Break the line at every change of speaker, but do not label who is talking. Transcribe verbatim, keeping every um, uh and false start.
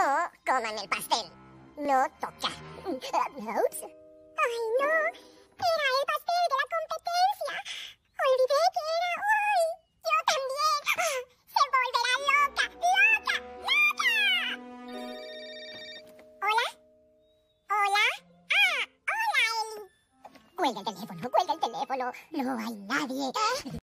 no coman el pastel. No toca. Ups. Ay, no. Era el pastel de la competencia. Olvidé que era hoy. Yo también. ¡Ah! Se volverá loca, loca, loca. ¿Hola? ¿Hola? Ah, hola, Eli. Cuelga el teléfono, cuelga el teléfono. No hay nadie.